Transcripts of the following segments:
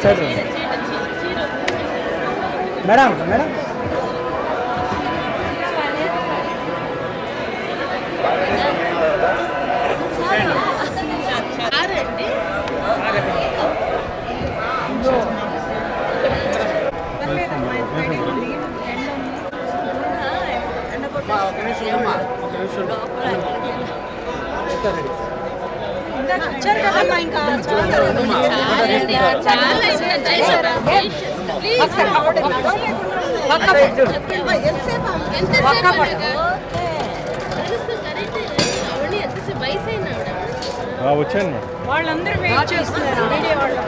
side madam madam వచ్చాను వాళ్ళందరూ wait చేస్తున్నారు వీడియో వాళ్ళు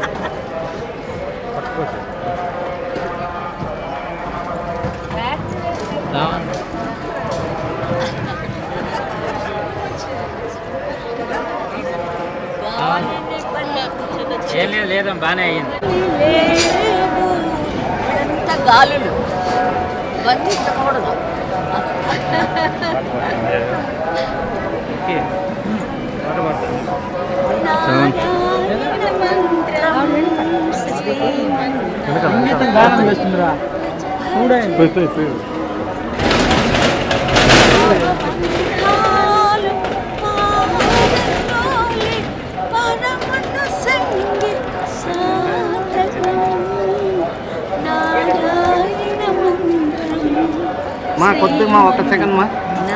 ఏం లేదు బాగానే అయ్యింది అంత గాలులు బంధించకూడదు గానం చేస్తుందిరా చూడండి మా కొద్ది మా ఒక సెకండ్ మా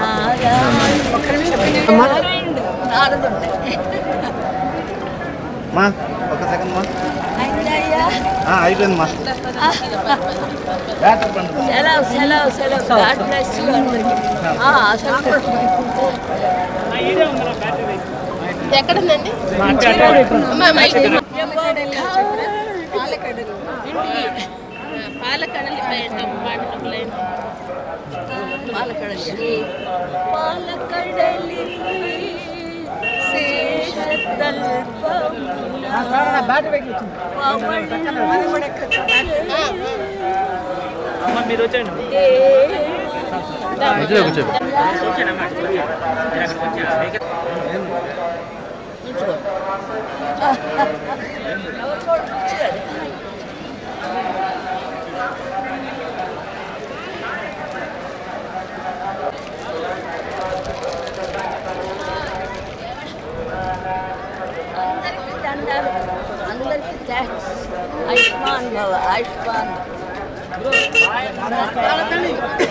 మా ఒక సెకండ్ మా అయిపోయింది మా సెలవు సెలవు సెలవు గాడ్ బ్లెస్ యు ఎక్కడుందండి పాలకడలి పాలకడలి మీరు వచ్చండి అందరికి థ్యాంక్స్ ఆయుష్మాన్ భవ ఆయుష్మాన్